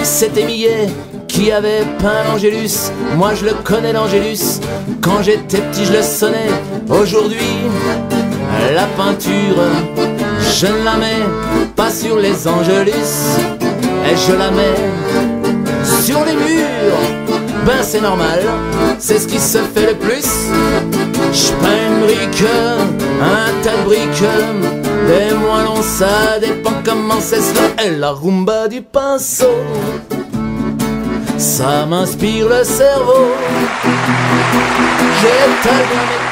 C'était Millet qui avait peint l'Angélus. Moi je le connais l'Angélus, quand j'étais petit je le sonnais. Aujourd'hui la peinture, je ne la mets pas sur les Angélus, et je la mets sur les murs. Ben c'est normal, c'est ce qui se fait le plus. Je peins une brique, un tas de briques, des moellons, ça dépend comment c'est cela. Et la rumba du pinceau, ça m'inspire le cerveau. J'étale bien mes